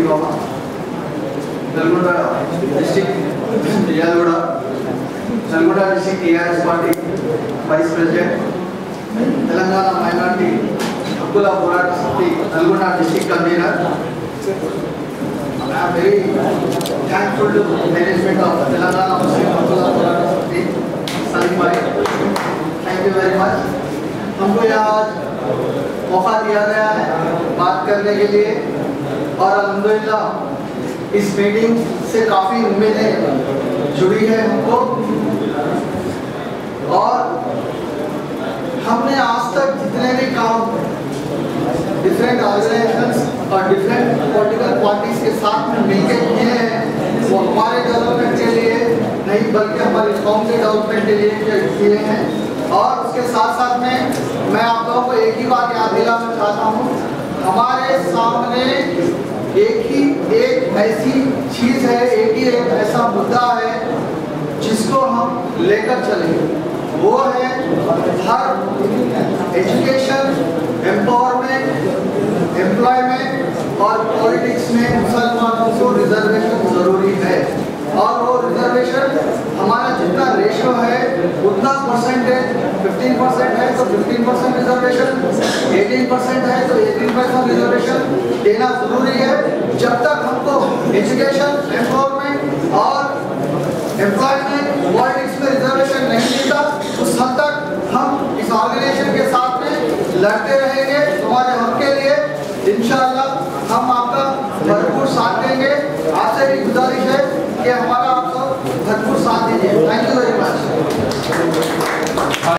बाबा Nalgonda district Nalgonda district TRS party vice president Telangana minority हక్కుల పోరాట సమితి Nalgonda district convener. I am very thankful to management of Telangana Muslim हక్కుల పోరాట समिति सलीम भाई, थैंक यू वेरी मच। हमको यहाँ मौका दिया गया है बात करने के लिए और अल्हम्दुलिल्लाह इस मीटिंग से काफ़ी उम्मीदें जुड़ी है हमको। और हमने आज तक जितने भी काम डिफरेंट ऑर्गेनाइजेशंस और डिफरेंट पॉलिटिकल पार्टीज के साथ में मिलकर किए हैं वो हमारे डेवलपमेंट के लिए नहीं बल्कि हमारी कौम के डेवलपमेंट के लिए किए हैं। और उसके साथ साथ में मैं आप लोगों को एक ही बात याद दिलाना चाहता हूँ, हमारे सामने एक ऐसी चीज़ है, एक ऐसा मुद्दा है जिसको हम लेकर चलेंगे, वो है हर एजुकेशन, एम्पावरमेंट, एम्प्लॉयमेंट और पॉलिटिक्स में मुसलमानों को रिजर्वेशन जरूरी है। और वो रिजर्वेशन हमारा जितना रेशो है उतना परसेंटेज 15% है तो 15% रिजर्वेशन, 18% है तो 18% रिजर्वेशन देना जरूरी है। जब तक हमको एजुकेशन, एम्पावरमेंट और एम्प्लॉयमेंट, पॉलिटिक्स में रिजर्वेशन नहीं मिलता उस हद तक हम इस ऑर्गेनाइजेशन के साथ में लड़ते रहेंगे हमारे हक के लिए। इंशाअल्लाह हम आपका भरपूर साथ देंगे। आपसे भी गुजारिश है कि हमारा आपको भरपूर साथ दीजिए। Thank you very much.